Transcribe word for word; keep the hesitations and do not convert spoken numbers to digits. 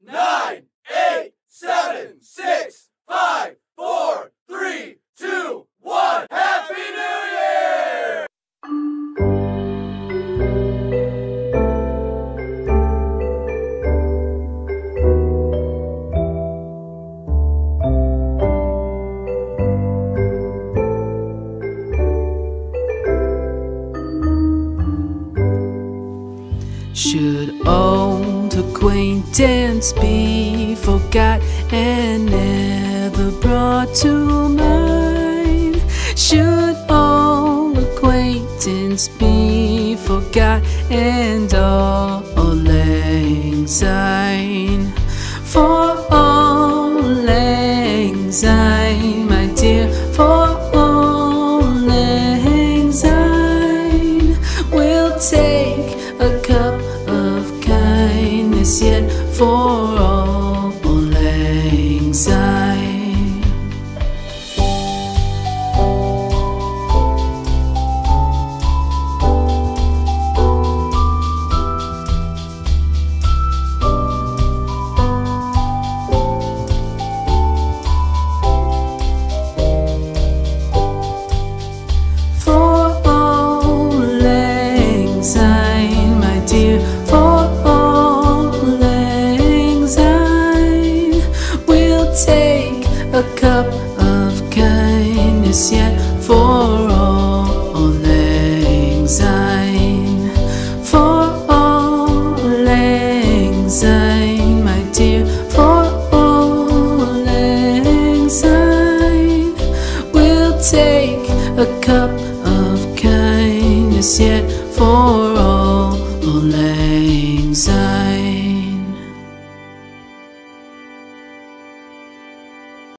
nine, eight, seven, six, five, four, three, two, one. Happy New Year! Should old acquaintance be forgot and never brought to mind? Should old acquaintance be forgot and Auld Lang Syne? For Auld Lang Syne, my dear, for Auld Lang Syne, we'll take a cup of kindness yet for Auld Lang Syne. For Auld Lang Syne, my dear, for Auld Lang Syne, we'll take a cup of kindness yet for Auld Lang Syne. For Auld Lang Syne, my dear, for Auld Lang Syne, we'll take a cup